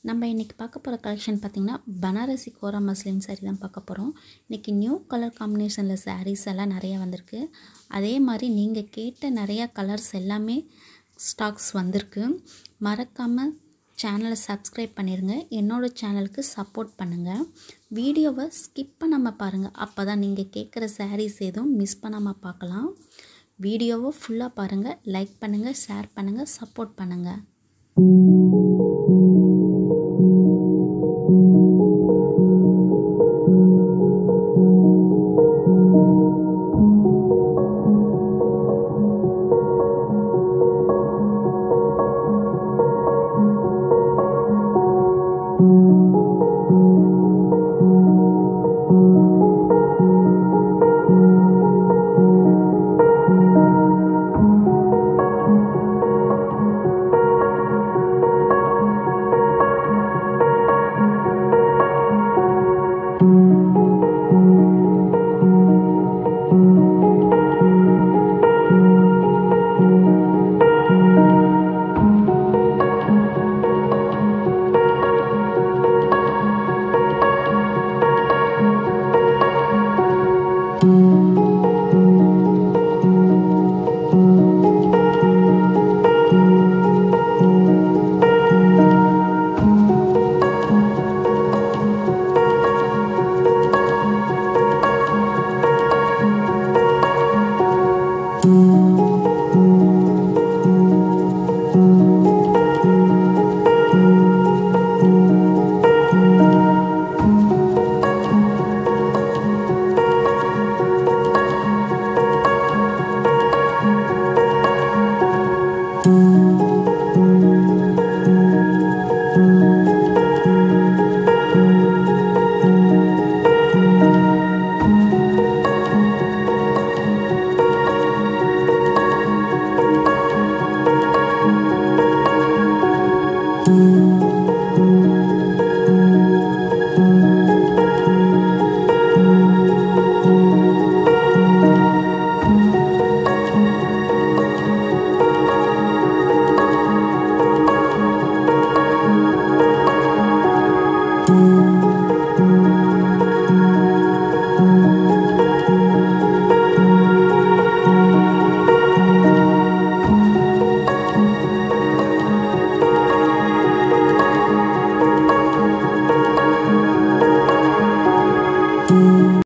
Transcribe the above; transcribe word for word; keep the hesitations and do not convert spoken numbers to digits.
நம்ம இன்றைக்கி பார்க்க போகிற கலெக்ஷன் பார்த்திங்கன்னா பனாரசி கோரா மஸ்லின் சாரீ தான் பார்க்க போகிறோம். இன்றைக்கி நியூ கலர் காம்பினேஷனில் சாரீஸ் எல்லாம் நிறையா வந்திருக்கு. அதே மாதிரி நீங்கள் கேட்ட நிறையா கலர்ஸ் எல்லாமே ஸ்டாக்ஸ் வந்திருக்கு. மறக்காமல் சேனலை சப்ஸ்கிரைப் பண்ணிடுங்க. என்னோடய சேனலுக்கு சப்போர்ட் பண்ணுங்கள். வீடியோவை ஸ்கிப் பண்ணாமல் பாருங்கள். அப்போ தான் நீங்கள் கேட்குற சாரீஸ் எதுவும் மிஸ் பண்ணாமல் பார்க்கலாம். வீடியோவை ஃபுல்லாக பாருங்கள். லைக் பண்ணுங்கள், ஷேர் பண்ணுங்கள், சப்போர்ட் பண்ணுங்கள்.